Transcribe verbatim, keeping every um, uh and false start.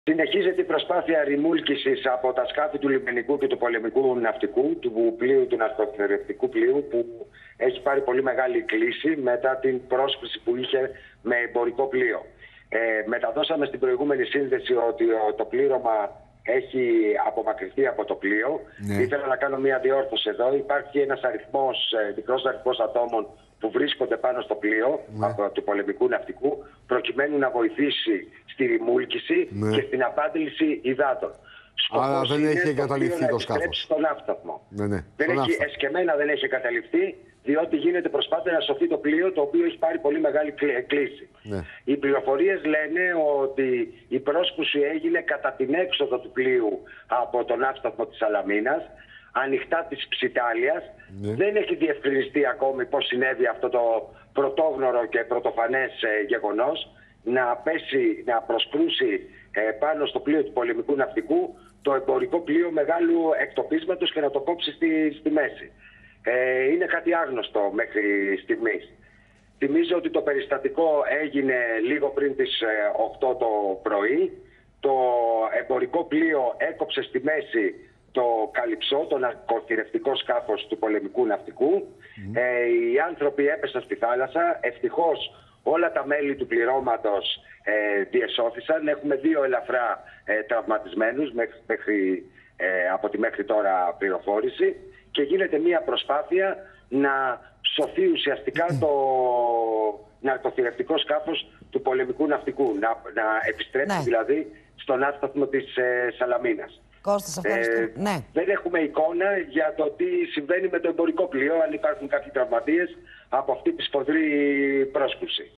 Συνεχίζεται η προσπάθεια ρημούλκησης από τα σκάφη του λιμενικού και του πολεμικού ναυτικού, του πλοίου, του ναυτοθερευτικού πλοίου, που έχει πάρει πολύ μεγάλη κλίση μετά την πρόσκληση που είχε με εμπορικό πλοίο. Ε, μεταδώσαμε στην προηγούμενη σύνδεση ότι το πλήρωμα έχει απομακρυνθεί από το πλοίο. Ναι. Ήθελα να κάνω μια διόρθωση εδώ. Υπάρχει ένας αριθμός, μικρός αριθμός ατόμων που βρίσκονται πάνω στο πλοίο, ναι, από, του πολεμικού ναυτικού, προκειμένου να βοηθήσει στη ρημούλκηση, ναι, και στην απάντηση υδάτων. Άρα δεν έχει εγκαταλειφθεί το σκάφος. Στον ναύσταθμο. Ναι, ναι. Δεν Στον έχει, εσκεμμένα δεν έχει εγκαταλειφθεί, διότι γίνεται προσπάθεια να σωθεί το πλοίο, το οποίο έχει πάρει πολύ μεγάλη κλίση. Ναι. Οι πληροφορίες λένε ότι η πρόσκληση έγινε κατά την έξοδο του πλοίου από τον ναύσταθμο της Σαλαμίνας, ανοιχτά της Ψιτάλιας. Ναι. Δεν έχει διευκρινιστεί ακόμη πώς συνέβη αυτό το πρωτόγνωρο και πρωτοφανές ε, γεγονός, να πέσει, να προσκρούσει ε, πάνω στο πλοίο του πολεμικού ναυτικού το εμπορικό πλοίο μεγάλου εκτοπίσματος και να το κόψει στη, στη μέση. Ε, είναι κάτι άγνωστο μέχρι στιγμής. Θυμίζω ότι το περιστατικό έγινε λίγο πριν τις οκτώ το πρωί. Το εμπορικό πλοίο έκοψε στη μέση το Καλυψό, το ναρκοθηρευτικό σκάφος του πολεμικού ναυτικού. Mm. Ε, οι άνθρωποι έπεσαν στη θάλασσα. Ευτυχώς όλα τα μέλη του πληρώματος ε, διεσώθησαν. Έχουμε δύο ελαφρά ε, τραυματισμένους μέχρι, ε, από τη μέχρι τώρα πληροφόρηση. Και γίνεται μια προσπάθεια να σωθεί ουσιαστικά το ναρκοθηρευτικό σκάφος του πολεμικού ναυτικού. Να, να επιστρέψει, ναι, δηλαδή στον ναύσταθμο της ε, Σαλαμίνας. Κώστας, ε, ναι. Δεν έχουμε εικόνα για το τι συμβαίνει με το εμπορικό πλοίο, αν υπάρχουν κάποιοι τραυματίες από αυτή τη σφοδρή πρόσκρουση.